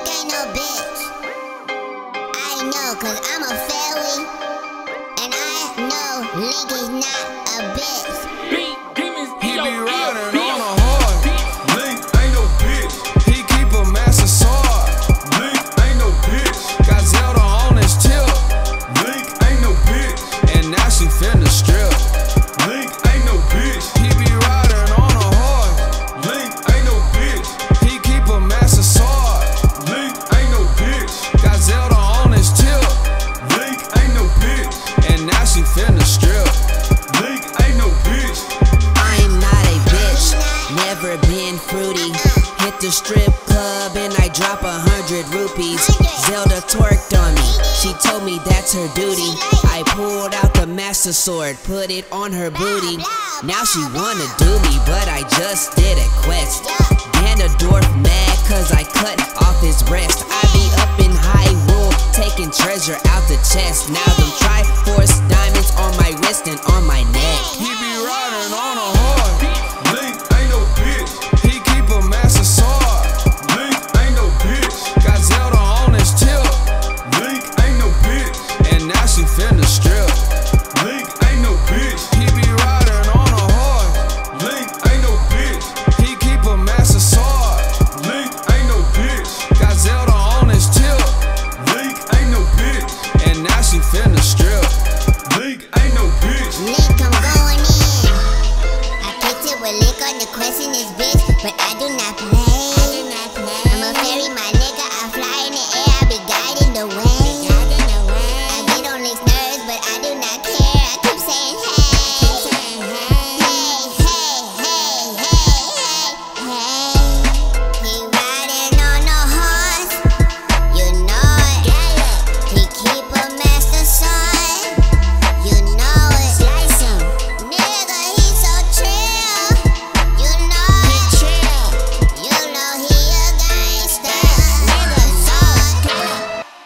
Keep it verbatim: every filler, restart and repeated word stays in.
ain't no bitch. I know, cause I'm a fairy, and I know Link is not a bitch. He be riding on a horse. Link ain't no bitch. He keep a massive sword. Link ain't no bitch. Got Zelda on his tip. Link ain't no bitch. And now she finna strip. Link ain't no bitch. He be riding on a horse. Link ain't no bitch. He keep a massive sword. Link ain't no bitch. Got Zelda on his tip. Link ain't no bitch. And now she finna strip. Link ain't no bitch. I'm not a bitch, never been fruity. Hit the strip club and I drop a hundred rupees. Zelda twerked on me, she told me that's her duty. I pulled out the master sword, put it on her booty. Now she wanna do me, but I just did a quest. Ganondorf mad cause I cut off his breast. I be up in Hyrule, taking treasure out the chest. Now them Triforce diamonds on my wrist and on my neck. He be riding on a horse. Link ain't no bitch. He keep a massive sword. Link ain't no bitch. Got Zelda on his tip. Link ain't no bitch. And now she finna strip. Link ain't no bitch. He be riding on a horse. Link ain't no bitch. He keep a massive sword. Link ain't no bitch. Got Zelda on his tip. Link ain't no bitch. And now she finna strip.